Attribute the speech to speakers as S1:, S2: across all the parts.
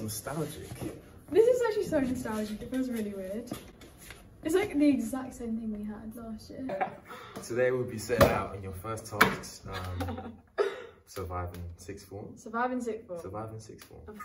S1: nostalgic.
S2: This is actually so nostalgic, it feels really weird. It's like the exact same thing we had last year.
S1: Today we'll be setting out on your first tasks. Surviving sixth form.
S2: Surviving sixth form.
S1: Surviving sixth form.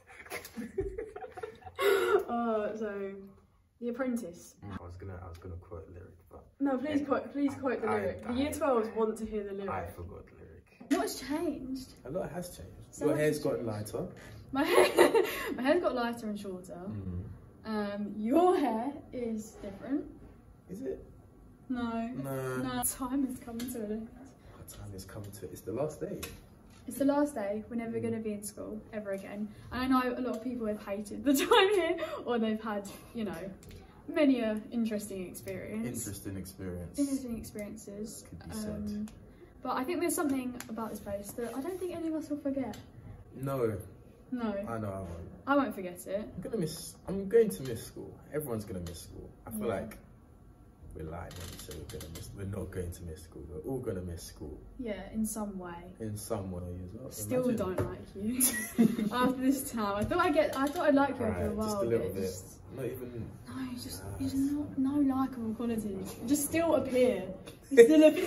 S2: So The Apprentice.
S1: I was gonna quote the lyric, but
S2: no, please quote the lyric. The year 12s want to hear the lyric.
S1: I forgot the lyric.
S2: What's changed?
S1: A lot has changed.
S2: So
S1: your hair's got lighter.
S2: My hair's got lighter and shorter. Your hair is different.
S1: Is it?
S2: No.
S1: No.
S2: Time is coming to an end.
S1: Time is coming to. It's the last day.
S2: It's the last day. We're never going to be in school ever again. And I know a lot of people have hated the time here, or they've had, you know, many a interesting experience.
S1: Interesting
S2: experiences.
S1: Could be said.
S2: But I think there's something about this place that I don't think any of us will forget.
S1: No.
S2: No.
S1: I know I won't.
S2: I won't forget it.
S1: I'm going to miss school. Everyone's going to miss school. I feel like we're lying when we say we're not going to miss school. We're all going to miss school.
S2: Yeah, in some way.
S1: In some way as well.
S2: Still don't like you. After this time. I thought I'd like you after a while.
S1: Just a little bit. Not even.
S2: No, you just no likable qualities. You just still appear. You still appear.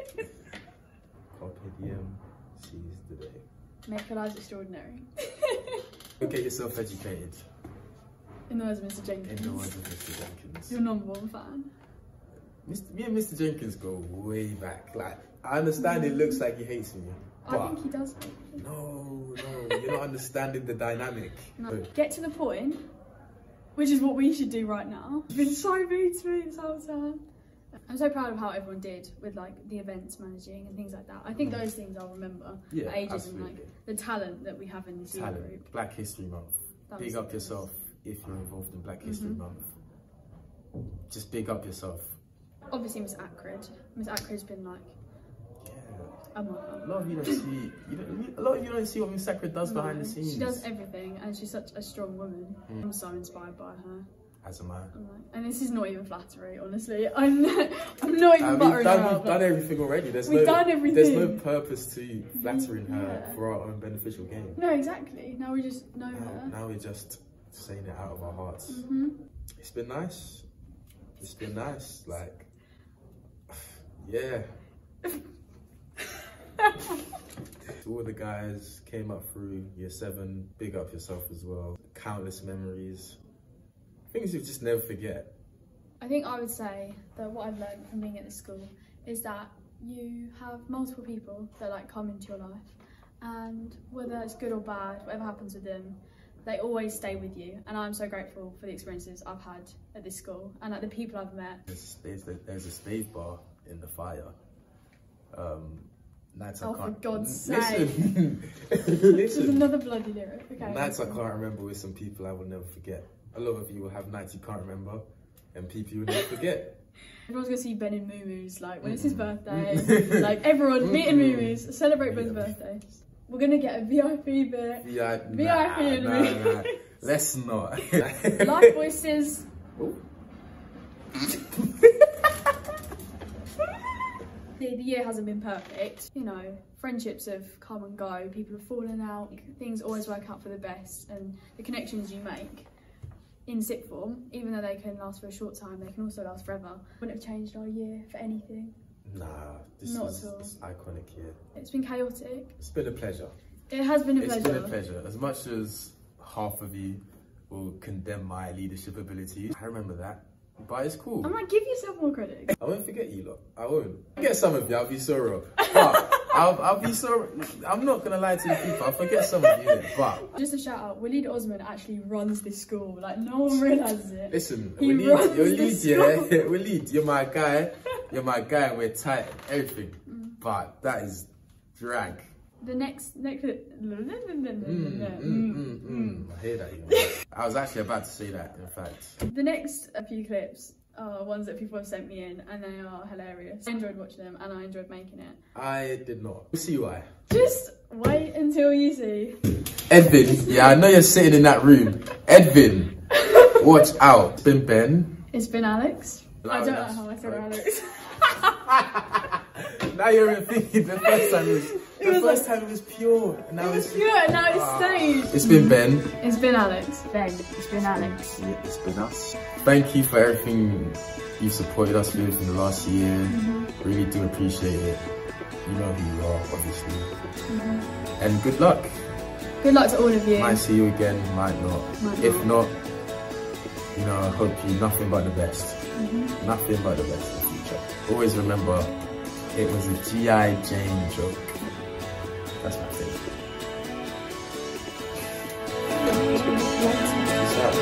S1: Carpe diem, seize the day.
S2: Make your lives extraordinary.
S1: Get yourself educated.
S2: In the words of Mr. Jenkins.
S1: In the words of Mr. Jenkins.
S2: Your number one fan.
S1: Me and Mr. Jenkins go way back. Like, I understand it looks like he hates me.
S2: I think he does hate me.
S1: No, you're not understanding the dynamic.
S2: No. Get to the point, which is what we should do right now. You've been so mean to me this whole time. I'm so proud of how everyone did with like the events managing and things like that. I think those things I'll remember for ages,
S1: absolutely.
S2: And like the talent that we have in this year group.
S1: Black History Month. Big up yourself if you're involved in Black History Month. Just big up yourself.
S2: Obviously Miss Ackred. Miss Ackred's been like a mother.
S1: A lot of you don't see what Miss Ackred does behind the scenes.
S2: She does everything and she's such a strong woman. I'm so inspired by her.
S1: As am I.
S2: And this is not even flattery, honestly. I'm not even buttering her up.
S1: We've done everything already.
S2: We've done everything.
S1: There's no purpose to flattering her for our own beneficial gain.
S2: No, exactly. Now we just know her.
S1: Now we're just saying it out of our hearts. It's been nice. It's been nice. Like, yeah. All the guys came up through year 7. Big up yourself as well. Countless memories. Things you just never forget.
S2: I think I would say that what I've learned from being at this school is that you have multiple people that like come into your life, and whether it's good or bad, whatever happens with them, they always stay with you. And I'm so grateful for the experiences I've had at this school and like the people I've met.
S1: There's a stave bar in the fire. Nights
S2: oh,
S1: I can't,
S2: for God's sake.
S1: Listen.
S2: This is another bloody lyric. Okay.
S1: Nights I can't remember with some people I will never forget. A lot of you will have nights you can't remember and people you will never forget.
S2: Everyone's gonna see Ben in Moo-Moos, like when it's his birthday. Like everyone meet in Moo-Moos, celebrate Ben's birthday. We're gonna get a VIP bit. VIP
S1: nah. Let's not.
S2: Live voices. The year hasn't been perfect. You know, friendships have come and go, people have fallen out, things always work out for the best, and the connections you make in sixth form, even though they can last for a short time, they can also last forever. Wouldn't have changed our year for anything.
S1: Nah, this iconic year.
S2: It's been chaotic.
S1: It's been a pleasure.
S2: It has been a pleasure.
S1: It's been a pleasure. As much as half of you will condemn my leadership abilities, I remember that. But it's cool.
S2: I'm like, give yourself more credit.
S1: I won't forget you lot. I won't. Forget some of you, I'll be so wrong. But I'll be so, I'm not gonna lie to the people, I'll forget some of you, but.
S2: Just a shout out, Waleed Osman actually runs this school. Like, no one realises it.
S1: Listen, Waleed, you're my guy. You're my guy and we're tight, everything. But that is drag.
S2: The next.
S1: I hear that, you know. I was actually about to say that, in fact.
S2: The next few clips are ones that people have sent me in, and they are hilarious. I enjoyed watching them, and I enjoyed making it.
S1: I did not. We'll see why.
S2: Just wait until you see.
S1: Edvin, yeah, I know you're sitting in that room. Edvin, watch out. It's been Ben.
S2: It's been Alex. I don't know how I said Alex.
S1: Now you're thinking the first time was the first time it was pure, and now it's
S2: pure, and now it's staged.
S1: It's been Ben.
S2: It's been Alex. Ben. It's been Alex.
S1: Yeah, it's been us. Thank you for everything you've supported us with in the last year. Really do appreciate it. You know who you are, obviously. And good luck.
S2: Good luck to all of you.
S1: Might see you again, might not. If not, you know, I hope you nothing but the best. Nothing but the best in the future. Always remember, it was a G.I. Jane joke. That's my favorite. Peace out.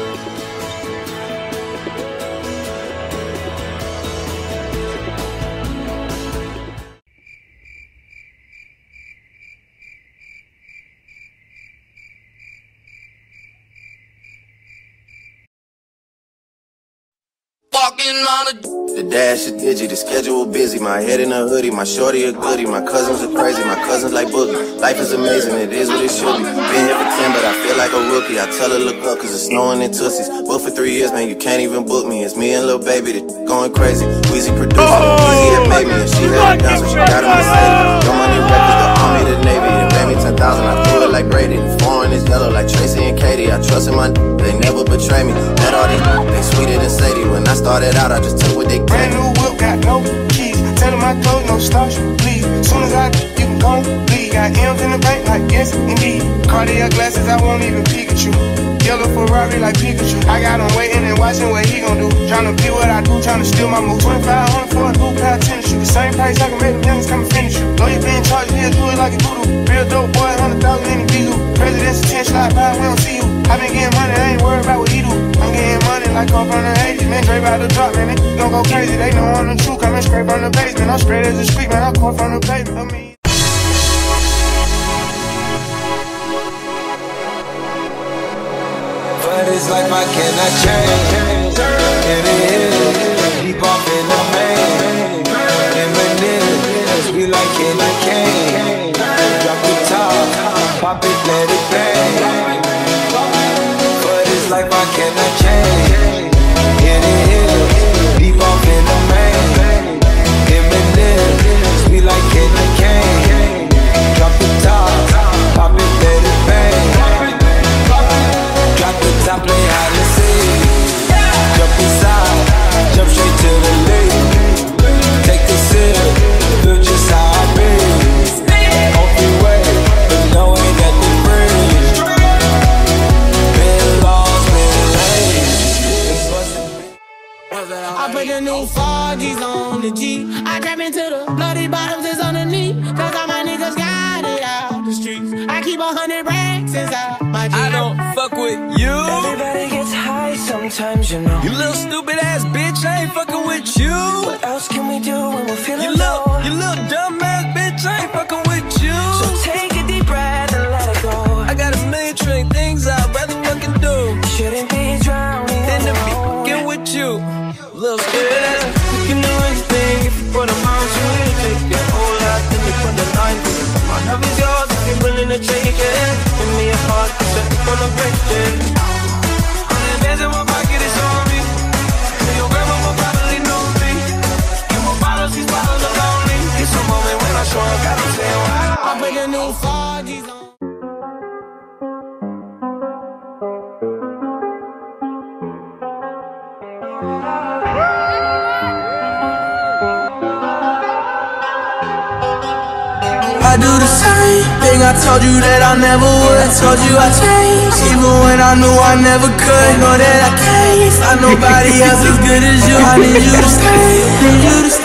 S3: The dash is digi, the schedule busy. My head in a hoodie, my shorty a goodie. My cousins are crazy, my cousins like boogie. Life is amazing, it is what it should be. Been here for 10, but I feel like a rookie. I tell her look up, cause it's snowing in Tootsies. Booked for 3 years, man, you can't even book me. It's me and Lil Baby, that going crazy. Weezy producer, Weezy had made me, and she had it down, so she got a Mercedes. Your money records, the army, the Navy. They paid me 10,000, I threw it like Brady. Foreign is yellow like Tracy and Katie. I trust in my they never betray me. Met all these, they sweeter than Sadie. When I started out, I just took what they gave.
S4: Brand new whip, got no keys. Tell them my clothes, no starch, please. Soon as I you can go leave. Got M's in the bank, like yes, indeed. Cardiac glasses, I won't even peek at you. Yellow Ferrari like Pikachu. I got him waiting and watching what he gon' do. Tryna be what I do, tryna steal my move. 2500 for a new pair of tennis shoes. The same price I can make them youngins come and finish you. Know you being charged, he'll do it like a doodle. Real dope boy, 100,000 in the Beagle. President's 10 slide by, we don't see you. I been getting money, I ain't worried about what he do. I'm getting money like I'm from the 80s. Man, Dre about to drop, man, they don't go crazy. They know I'm the truth, coming straight from the basement. I'm straight as a street, man, I come from the pavement. I mean,
S5: but it's life I cannot change. In the hills, deep off in the main. Eminem, we like candy cane. Drop the top, pop it, let it bang. But it's life I cannot change. In the hills, deep off in the main. Eminem, we like candy cane. Drop the top, pop it, let it bang. Drop the top, play hide and seek. Jump inside, jump straight to the lead. Take the sip, feel just how I be. On freeway, but knowing that the breeze. Been lost, been late.
S6: I put the new 4Gs on the G. I trap into the bloody bottoms is underneath. Cause all my niggas got it out the streets. I keep 100 racks inside my jeans.
S5: I don't fuck with you.
S6: Everybody gets high sometimes, you know.
S5: You little stupid ass bitch, I ain't fucking with you.
S6: What else can we do when we're feeling
S5: You little dumb ass bitch, I ain't fucking with you.
S6: So take a deep breath and let it go.
S5: I got a million trillion things I'd rather fucking do.
S6: Shouldn't be drowning
S5: Then to
S6: alone.
S5: get with you, little stupid ass.
S6: You can do anything if you put a mind to it. Take your whole life, then you put the line to it. My love is yours if you're willing to take it. Give me a heart, set me on a break it. $100 in my pocket, it's on me. Your grandma will probably know me. Get more bottles, these bottles are lonely. It's a moment when I show up, got them saying wow. I put the new 4Gs on. I do the same thing I told you that I never would. I told you I changed, even when I knew I never could. Know that I can't find nobody else as good as you. I need you to stay, need you to stay.